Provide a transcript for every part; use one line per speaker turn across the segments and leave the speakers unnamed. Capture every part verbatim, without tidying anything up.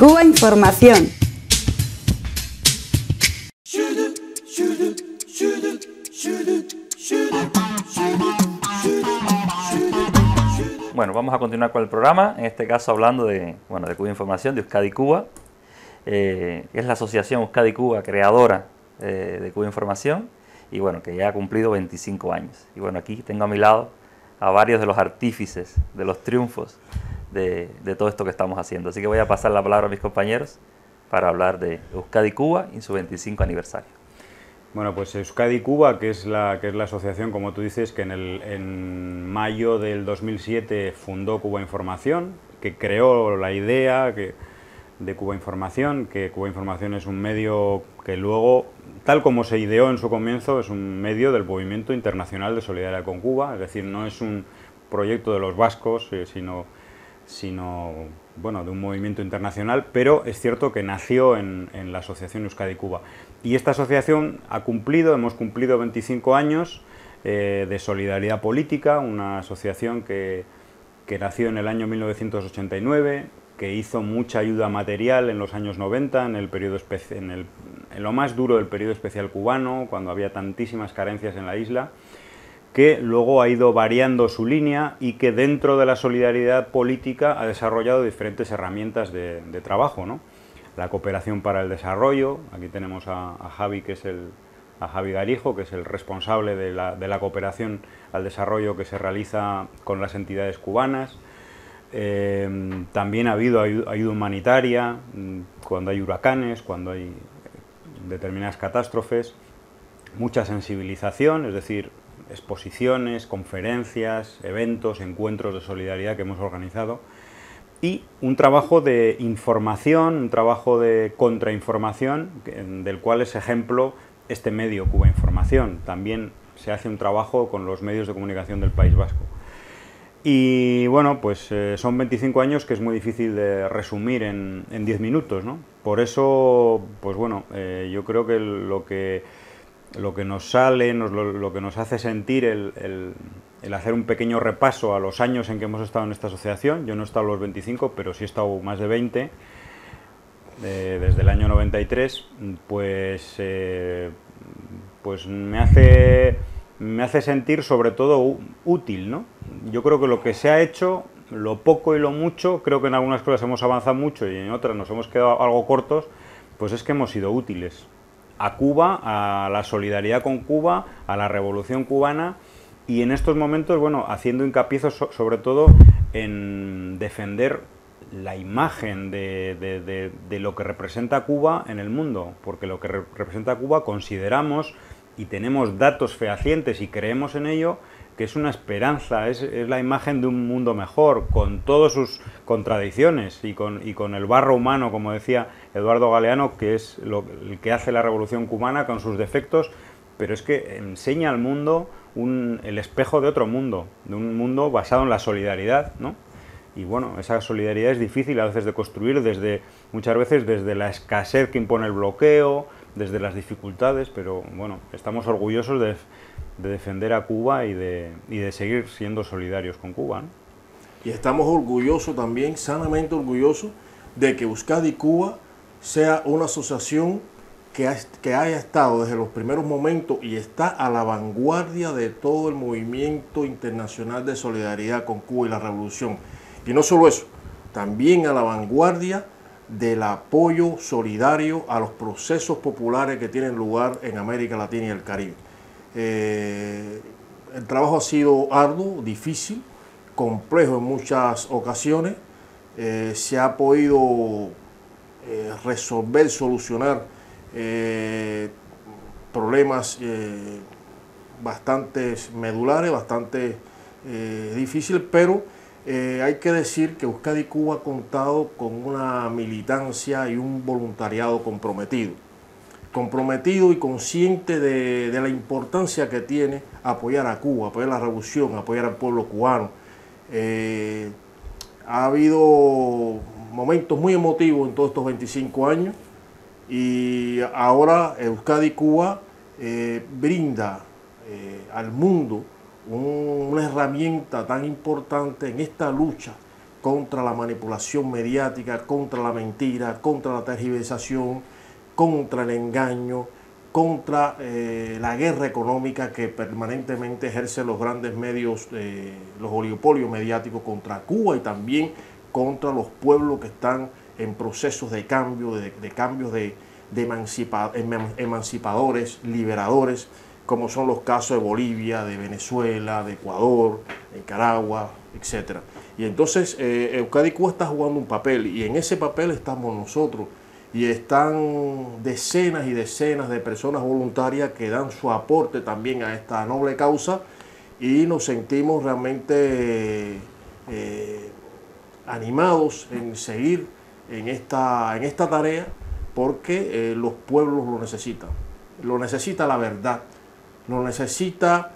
Cuba Información.
Bueno, vamos a continuar con el programa, en este caso hablando de, bueno, de Cuba Información, de Euskadi Cuba. Eh, es la asociación Euskadi Cuba creadora eh, de Cuba Información y bueno, que ya ha cumplido veinticinco años. Y bueno, aquí tengo a mi lado a varios de los artífices de los triunfos de, de todo esto que estamos haciendo. Así que voy a pasar la palabra a mis compañeros para hablar de Euskadi Cuba y su veinticinco aniversario.
Bueno, pues Euskadi Cuba, que es la, que es la asociación, como tú dices, que en, el, en mayo del dos mil siete fundó Cuba Información, que creó la idea que, de Cuba Información, que Cuba Información es un medio que luego, tal como se ideó en su comienzo, es un medio del Movimiento Internacional de Solidaridad con Cuba, es decir, no es un proyecto de los vascos, eh, sino, sino bueno, de un movimiento internacional, pero es cierto que nació en, en la asociación Euskadi Cuba. Y esta asociación ha cumplido, hemos cumplido veinticinco años eh, de solidaridad política, una asociación que, que nació en el año mil novecientos ochenta y nueve, que hizo mucha ayuda material en los años noventa, en, el periodo en, el, en lo más duro del periodo especial cubano, cuando había tantísimas carencias en la isla, que luego ha ido variando su línea y que dentro de la solidaridad política ha desarrollado diferentes herramientas de, de trabajo, ¿no? La cooperación para el desarrollo, aquí tenemos a, a Javi, que es el, a Javi Garijo, que es el responsable de la, de la cooperación al desarrollo que se realiza con las entidades cubanas. Eh, también ha habido ayuda, ayuda humanitaria cuando hay huracanes, cuando hay determinadas catástrofes, mucha sensibilización, es decir, exposiciones, conferencias, eventos, encuentros de solidaridad que hemos organizado, y un trabajo de información, un trabajo de contrainformación, del cual es ejemplo este medio Cuba Información. También se hace un trabajo con los medios de comunicación del País Vasco. Y bueno, pues eh, son veinticinco años que es muy difícil de resumir en, en diez minutos, ¿no? Por eso, pues bueno, eh, yo creo que lo que, lo que nos sale, nos, lo, lo que nos hace sentir el, el, el hacer un pequeño repaso a los años en que hemos estado en esta asociación. Yo no he estado los veinticinco, pero sí he estado más de veinte, eh, desde el año noventa y tres, pues, eh, pues me hace... me hace sentir sobre todo útil, ¿no? Yo creo que lo que se ha hecho, lo poco y lo mucho, creo que en algunas cosas hemos avanzado mucho y en otras nos hemos quedado algo cortos, pues es que hemos sido útiles a Cuba, a la solidaridad con Cuba, a la revolución cubana, y en estos momentos, bueno, haciendo hincapié sobre todo en defender la imagen de, de, de, de lo que representa Cuba en el mundo, porque lo que re representa Cuba consideramos y tenemos datos fehacientes y creemos en ello, que es una esperanza, es, es la imagen de un mundo mejor, con todas sus contradicciones y con, y con el barro humano, como decía Eduardo Galeano, que es lo, el que hace la revolución cubana con sus defectos, pero es que enseña al mundo un, el espejo de otro mundo, de un mundo basado en la solidaridad, ¿no? Y bueno, esa solidaridad es difícil a veces de construir, desde muchas veces desde la escasez que impone el bloqueo, desde las dificultades, pero bueno, estamos orgullosos de, de defender a Cuba y de, y de seguir siendo solidarios con Cuba, ¿no?
Y estamos orgullosos también, sanamente orgullosos, de que Euskadi Cuba sea una asociación que, ha, que haya estado desde los primeros momentos y está a la vanguardia de todo el movimiento internacional de solidaridad con Cuba y la revolución. Y no solo eso, también a la vanguardia del apoyo solidario a los procesos populares que tienen lugar en América Latina y el Caribe. Eh, el trabajo ha sido arduo, difícil, complejo en muchas ocasiones. Eh, se ha podido eh, resolver, solucionar eh, problemas eh, bastante medulares, bastante eh, difíciles, pero Eh, hay que decir que Euskadi Cuba ha contado con una militancia y un voluntariado comprometido, comprometido y consciente de, de la importancia que tiene apoyar a Cuba, apoyar la revolución, apoyar al pueblo cubano. Eh, ha habido momentos muy emotivos en todos estos veinticinco años y ahora Euskadi Cuba eh, brinda eh, al mundo una herramienta tan importante en esta lucha contra la manipulación mediática, contra la mentira, contra la tergiversación, contra el engaño, contra eh, la guerra económica que permanentemente ejercen los grandes medios, eh, los oligopolios mediáticos contra Cuba y también contra los pueblos que están en procesos de cambio, de, de cambios de, de emancipa, emancipadores, liberadores, como son los casos de Bolivia, de Venezuela, de Ecuador, Nicaragua, etcétera. Y entonces eh, Euskadi Cuba está jugando un papel y en ese papel estamos nosotros y están decenas y decenas de personas voluntarias que dan su aporte también a esta noble causa y nos sentimos realmente eh, animados en seguir en esta, en esta tarea porque eh, los pueblos lo necesitan. Lo necesita la verdad, lo necesita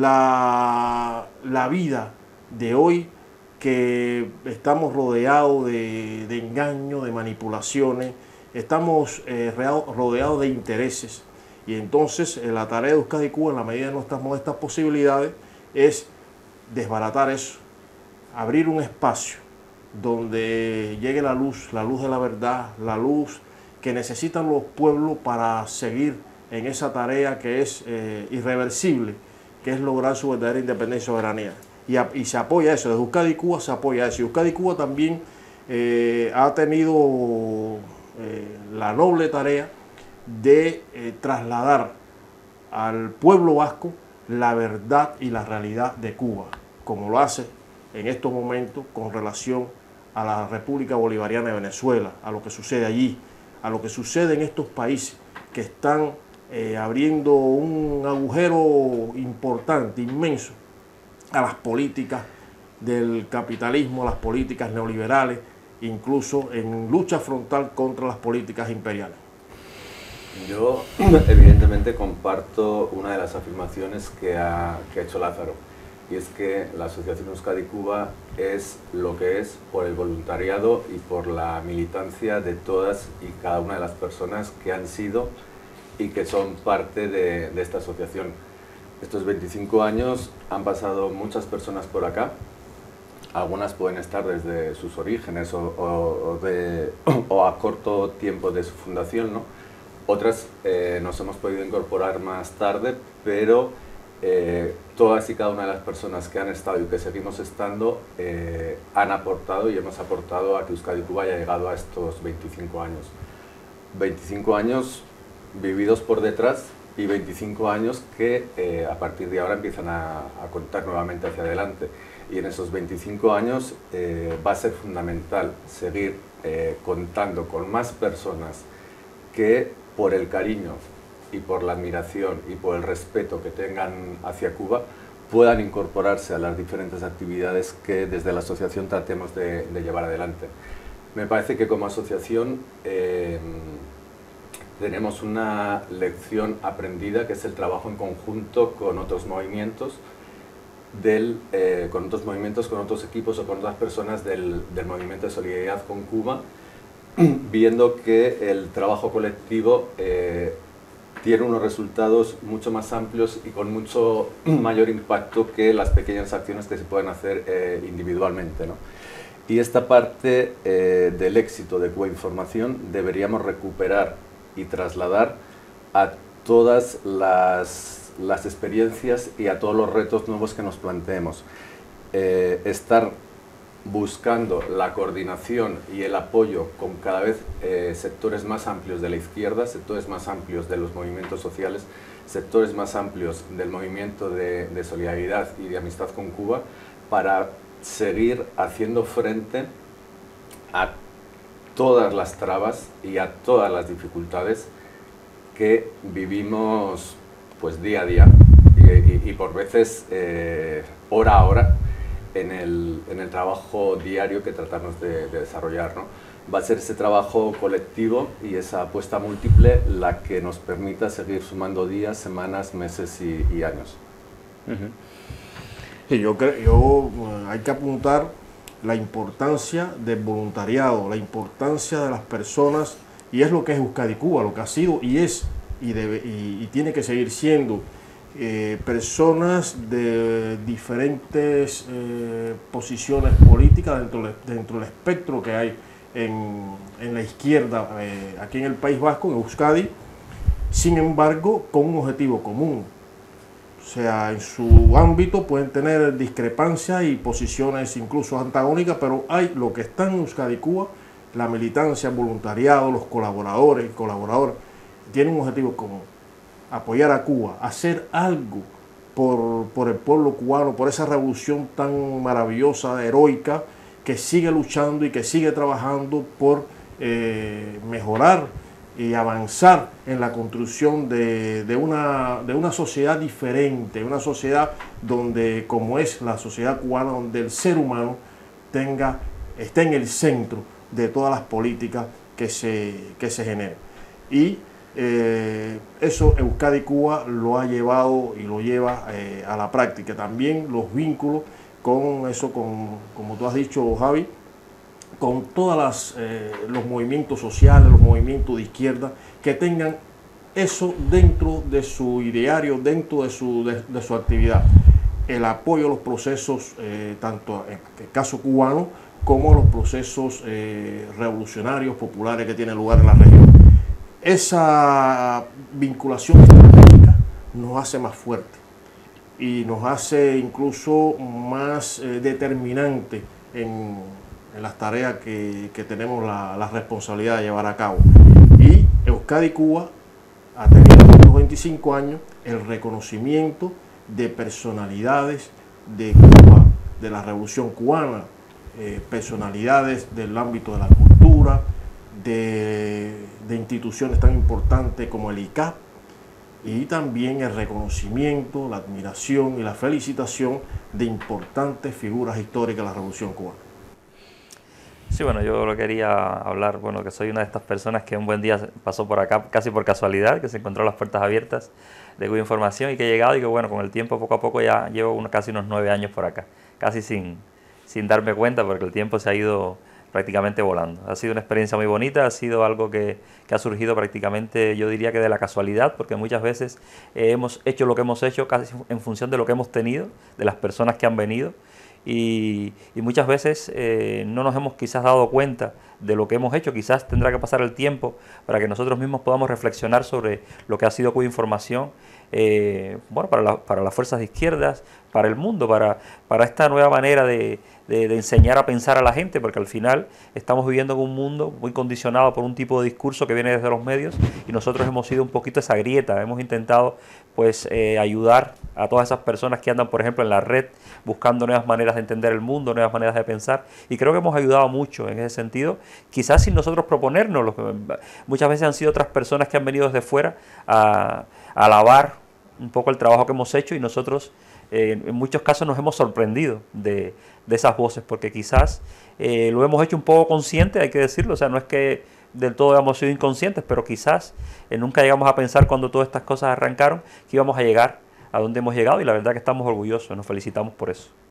la, la vida de hoy, que estamos rodeados de, de engaños, de manipulaciones, estamos eh, rodeados de intereses. Y entonces eh, la tarea de Euskadi Cuba, en la medida de nuestras modestas posibilidades, es desbaratar eso, abrir un espacio donde llegue la luz, la luz de la verdad, la luz que necesitan los pueblos para seguir en esa tarea que es eh, irreversible, que es lograr su verdadera independencia y soberanía. Y, a, y se apoya eso, desde Euskadi Cuba se apoya eso. Y Euskadi Cuba también eh, ha tenido eh, la noble tarea de eh, trasladar al pueblo vasco la verdad y la realidad de Cuba, como lo hace en estos momentos con relación a la República Bolivariana de Venezuela, a lo que sucede allí, a lo que sucede en estos países que están eh, abriendo un agujero importante, inmenso, a las políticas del capitalismo, a las políticas neoliberales, incluso en lucha frontal contra las políticas imperiales.
Yo evidentemente comparto una de las afirmaciones que ha, que ha hecho Lázaro, y es que la Asociación Euskadi Cuba es lo que es por el voluntariado y por la militancia de todas y cada una de las personas que han sido y que son parte de, de esta asociación. Estos veinticinco años han pasado muchas personas por acá, algunas pueden estar desde sus orígenes o, o, o, de, o a corto tiempo de su fundación, ¿no? Otras eh, nos hemos podido incorporar más tarde, pero eh, todas y cada una de las personas que han estado y que seguimos estando eh, han aportado y hemos aportado a que Euskadi Cuba haya llegado a estos veinticinco años. veinticinco años vividos por detrás y veinticinco años que eh, a partir de ahora empiezan a, a contar nuevamente hacia adelante. Y en esos veinticinco años eh, va a ser fundamental seguir eh, contando con más personas que por el cariño y por la admiración y por el respeto que tengan hacia Cuba puedan incorporarse a las diferentes actividades que desde la asociación tratemos de, de llevar adelante. Me parece que como asociación eh, tenemos una lección aprendida, que es el trabajo en conjunto con otros movimientos, del, eh, con otros movimientos, con otros equipos o con otras personas del, del movimiento de solidaridad con Cuba, viendo que el trabajo colectivo eh, tiene unos resultados mucho más amplios y con mucho mayor impacto que las pequeñas acciones que se pueden hacer eh, individualmente, ¿no? Y esta parte eh, del éxito de Cuba Información deberíamos recuperar y trasladar a todas las, las experiencias y a todos los retos nuevos que nos planteemos. Eh, estar buscando la coordinación y el apoyo con cada vez eh, sectores más amplios de la izquierda, sectores más amplios de los movimientos sociales, sectores más amplios del movimiento de, de solidaridad y de amistad con Cuba, para seguir haciendo frente a todas las trabas y a todas las dificultades que vivimos pues día a día y, y, y por veces eh, hora a hora en el, en el trabajo diario que tratamos de, de desarrollar, ¿no? Va a ser ese trabajo colectivo y esa apuesta múltiple la que nos permita seguir sumando días, semanas, meses y, y años.
Uh-huh. Sí, yo creo, yo, hay que apuntar la importancia del voluntariado, la importancia de las personas, y es lo que es Euskadi Cuba, lo que ha sido y es, y, debe, y, y tiene que seguir siendo, eh, personas de diferentes eh, posiciones políticas dentro, de, dentro del espectro que hay en, en la izquierda eh, aquí en el País Vasco, en Euskadi, sin embargo con un objetivo común. O sea, en su ámbito pueden tener discrepancias y posiciones incluso antagónicas, pero hay lo que está en Euskadi Cuba, la militancia, el voluntariado, los colaboradores y colaboradoras, tienen un objetivo común: apoyar a Cuba, hacer algo por, por el pueblo cubano, por esa revolución tan maravillosa, heroica, que sigue luchando y que sigue trabajando por eh, mejorar y avanzar en la construcción de, de, una, de una sociedad diferente, una sociedad donde, como es la sociedad cubana, donde el ser humano tenga, esté en el centro de todas las políticas que se, que se generen. Y eh, eso Euskadi Cuba lo ha llevado y lo lleva eh, a la práctica. También los vínculos con eso, con, como tú has dicho, Javi, con todos eh, los movimientos sociales, los movimientos de izquierda, que tengan eso dentro de su ideario, dentro de su, de, de su actividad. El apoyo a los procesos, eh, tanto en el caso cubano, como los procesos eh, revolucionarios, populares que tienen lugar en la región. Esa vinculación estratégica nos hace más fuertes y nos hace incluso más eh, determinante en, en las tareas que, que tenemos la, la responsabilidad de llevar a cabo. Y Euskadi Cuba ha tenido en estos veinticinco años el reconocimiento de personalidades de Cuba, de la Revolución Cubana, eh, personalidades del ámbito de la cultura, de, de instituciones tan importantes como el I C A P, y también el reconocimiento, la admiración y la felicitación de importantes figuras históricas de la Revolución Cubana.
Sí, bueno, yo lo quería hablar, bueno, que soy una de estas personas que un buen día pasó por acá, casi por casualidad, que se encontró las puertas abiertas de Cuba Información y que he llegado y que, bueno, con el tiempo, poco a poco, ya llevo unos, casi unos nueve años por acá, casi sin, sin darme cuenta, porque el tiempo se ha ido prácticamente volando. Ha sido una experiencia muy bonita, ha sido algo que, que ha surgido prácticamente, yo diría que de la casualidad, porque muchas veces eh, hemos hecho lo que hemos hecho casi en función de lo que hemos tenido, de las personas que han venido, y, y muchas veces eh, no nos hemos quizás dado cuenta de lo que hemos hecho. Quizás tendrá que pasar el tiempo para que nosotros mismos podamos reflexionar sobre lo que ha sido Cuba Información, eh, bueno, para, la, para las fuerzas de izquierdas, para el mundo, para, para esta nueva manera de, de, de enseñar a pensar a la gente, porque al final estamos viviendo en un mundo muy condicionado por un tipo de discurso que viene desde los medios y nosotros hemos sido un poquito esa grieta. Hemos intentado pues eh, ayudar a todas esas personas que andan, por ejemplo, en la red buscando nuevas maneras de entender el mundo, nuevas maneras de pensar, y creo que hemos ayudado mucho en ese sentido, quizás sin nosotros proponérnoslo. Muchas veces han sido otras personas que han venido desde fuera a, a alabar un poco el trabajo que hemos hecho y nosotros eh, en muchos casos nos hemos sorprendido de, de esas voces, porque quizás eh, lo hemos hecho un poco consciente, hay que decirlo, o sea, no es que del todo hemos sido inconscientes, pero quizás eh, nunca llegamos a pensar cuando todas estas cosas arrancaron que íbamos a llegar a donde hemos llegado, y la verdad que estamos orgullosos, nos felicitamos por eso.